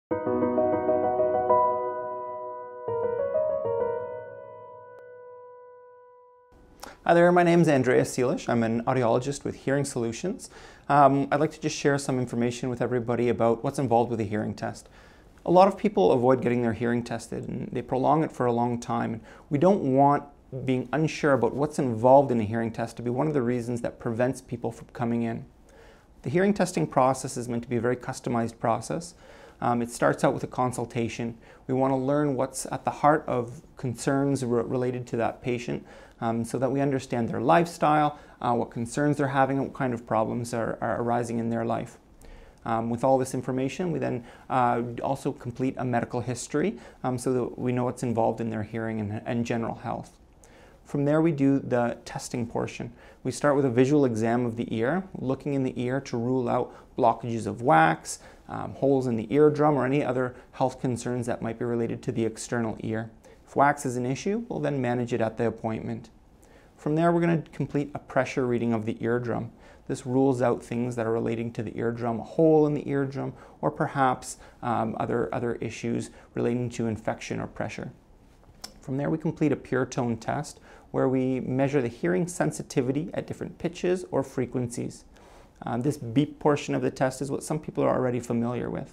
Hi there, my name is Andreas Seelish. I'm an audiologist with Hearing Solutions. I'd like to just share some information with everybody about what's involved with a hearing test. A lot of people avoid getting their hearing tested and they prolong it for a long time. We don't want being unsure about what's involved in a hearing test to be one of the reasons that prevents people from coming in. The hearing testing process is meant to be a very customized process. It starts out with a consultation. We want to learn what's at the heart of concerns related to that patient so that we understand their lifestyle, what concerns they're having, and what kind of problems are arising in their life. With all this information, we then also complete a medical history so that we know what's involved in their hearing and general health. From there, we do the testing portion. We start with a visual exam of the ear, looking in the ear to rule out blockages of wax, holes in the eardrum, or any other health concerns that might be related to the external ear. If wax is an issue, we'll then manage it at the appointment. From there, we're going to complete a pressure reading of the eardrum. This rules out things that are relating to the eardrum, a hole in the eardrum, or perhaps other issues relating to infection or pressure. From there, we complete a pure tone test where we measure the hearing sensitivity at different pitches or frequencies. This beep portion of the test is what some people are already familiar with.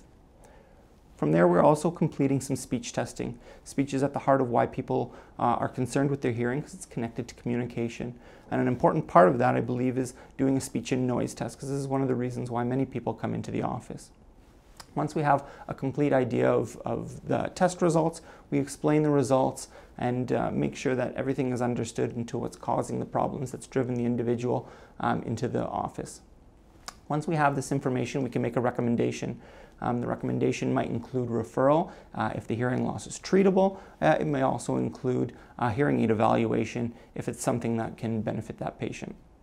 From there, we're also completing some speech testing. Speech is at the heart of why people are concerned with their hearing because it's connected to communication. And an important part of that, I believe, is doing a speech and noise test because this is one of the reasons why many people come into the office. Once we have a complete idea of the test results, we explain the results and make sure that everything is understood into what's causing the problems that's driven the individual into the office. Once we have this information, we can make a recommendation. The recommendation might include referral if the hearing loss is treatable. It may also include a hearing aid evaluation if it's something that can benefit that patient.